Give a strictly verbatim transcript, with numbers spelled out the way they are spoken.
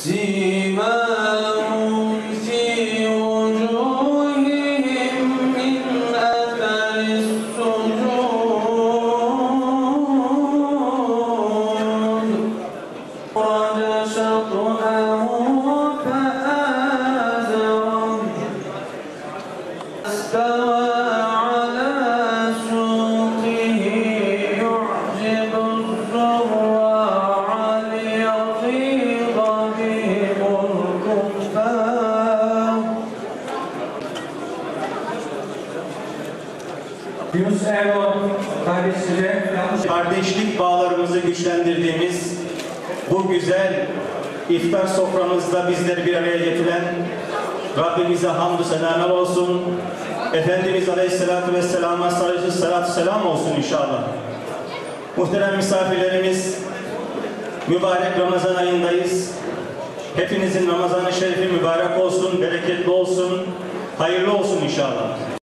سيماهم في وجوههم من أثر السجود خرج شطأه فآزره استوى على سوقه يعجب الزراع ليغيظ بهم الكفار. Yunus Erdoğan kardeşleri kardeşlik bağlarımızı güçlendirdiğimiz bu güzel iftar soframızda bizleri bir araya getiren Rabbimize hamdü selamlar olsun. Efendimiz Aleyhisselatü Vesselam'a sadece salatü selam olsun inşallah. Muhterem misafirlerimiz, mübarek Ramazan ayındayız. Hepinizin Ramazan-ı Şerifi mübarek olsun, bereketli olsun, hayırlı olsun inşallah.